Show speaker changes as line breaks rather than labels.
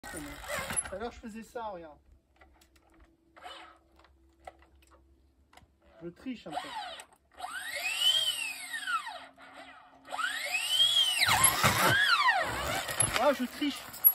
Tout à l'heure je faisais ça, regarde. Je triche un peu. Ah, je triche.